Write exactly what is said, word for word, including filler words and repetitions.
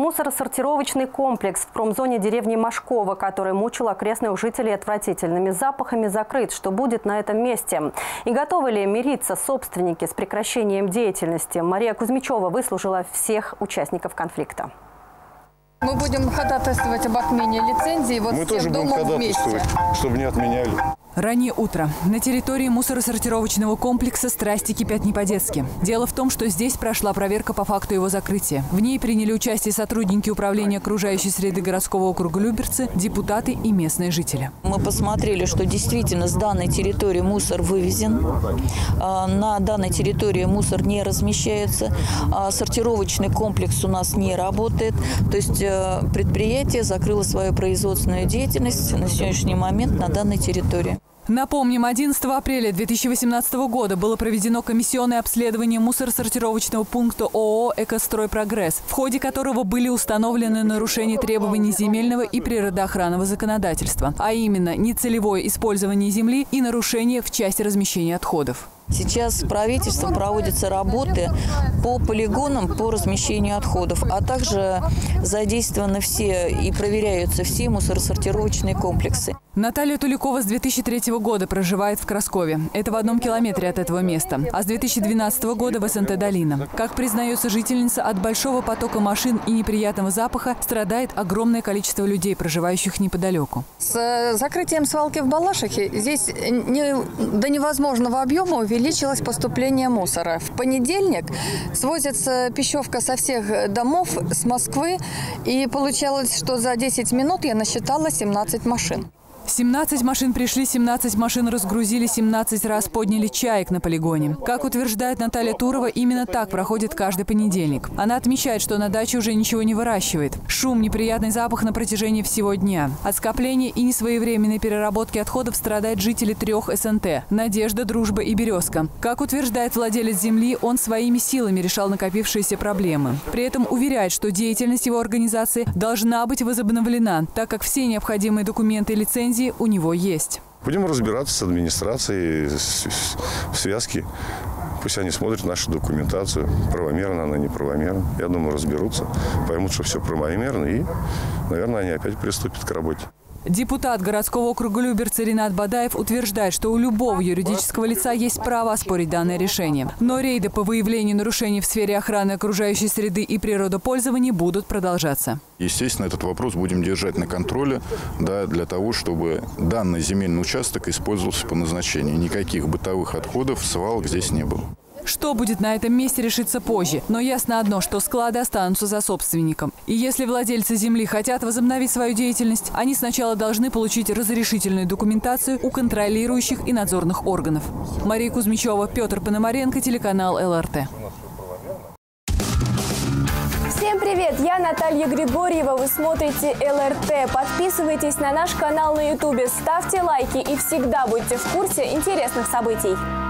Мусоросортировочный комплекс в промзоне деревни Машково, который мучил окрестных жителей отвратительными запахами, закрыт. Что будет на этом месте? И готовы ли мириться собственники с прекращением деятельности? Мария Кузьмичева выслушала всех участников конфликта. Мы будем ходатайствовать об отмене лицензии. Вот Мы тоже будем ходатайствовать, чтобы не отменяли. Раннее утро. На территории мусоросортировочного комплекса страсти кипят не по-детски. Дело в том, что здесь прошла проверка по факту его закрытия. В ней приняли участие сотрудники управления окружающей среды городского округа Люберцы, депутаты и местные жители. Мы посмотрели, что действительно с данной территории мусор вывезен. На данной территории мусор не размещается. Сортировочный комплекс у нас не работает. То есть предприятие закрыло свою производственную деятельность на сегодняшний момент на данной территории. Напомним, одиннадцатого апреля две тысячи восемнадцатого года было проведено комиссионное обследование мусоросортировочного пункта ООО «Экостройпрогресс», в ходе которого были установлены нарушения требований земельного и природоохранного законодательства, а именно нецелевое использование земли и нарушения в части размещения отходов. Сейчас правительством проводятся работы по полигонам по размещению отходов, а также задействованы все и проверяются все мусоросортировочные комплексы. Наталья Туликова с две тысячи третьего года проживает в Краскове. Это в одном километре от этого места. А с две тысячи двенадцатого года в СНТ «Долина». Как признается жительница, от большого потока машин и неприятного запаха страдает огромное количество людей, проживающих неподалеку. С закрытием свалки в Балашихе здесь не, до невозможного объема увеличилось поступление мусора. В понедельник свозится пищевка со всех домов с Москвы. И получалось, что за десять минут я насчитала семнадцать машин. семнадцать машин пришли, семнадцать машин разгрузили, семнадцать раз подняли чаек на полигоне. Как утверждает Наталья Турова, именно так проходит каждый понедельник. Она отмечает, что на даче уже ничего не выращивает. Шум, неприятный запах на протяжении всего дня. От скопления и несвоевременной переработки отходов страдают жители трех СНТ – Надежда, Дружба и Березка. Как утверждает владелец земли, он своими силами решал накопившиеся проблемы. При этом уверяет, что деятельность его организации должна быть возобновлена, так как все необходимые документы и лицензии у него есть. Будем разбираться с администрацией в связке. Пусть они смотрят нашу документацию. Правомерно она, неправомерна. Я думаю, разберутся, поймут, что все правомерно. И, наверное, они опять приступят к работе. Депутат городского округа Люберцы Ринат Бадаев утверждает, что у любого юридического лица есть право оспорить данное решение. Но рейды по выявлению нарушений в сфере охраны окружающей среды и природопользования будут продолжаться. Естественно, этот вопрос будем держать на контроле, да, для того, чтобы данный земельный участок использовался по назначению. Никаких бытовых отходов, свалок здесь не было. Что будет на этом месте, решится позже. Но ясно одно, что склады останутся за собственником. И если владельцы земли хотят возобновить свою деятельность, они сначала должны получить разрешительную документацию у контролирующих и надзорных органов. Мария Кузьмичева, Петр Пономаренко, телеканал ЛРТ. Всем привет! Я Наталья Григорьева. Вы смотрите ЛРТ. Подписывайтесь на наш канал на ютубе, ставьте лайки и всегда будьте в курсе интересных событий.